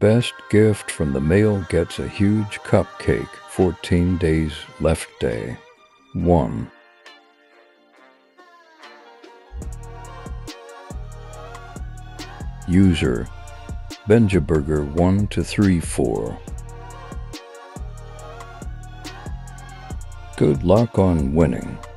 best gift from the mail gets a huge cupcake. 14 days left day. 1. User Benjaburger1234. Good luck on winning.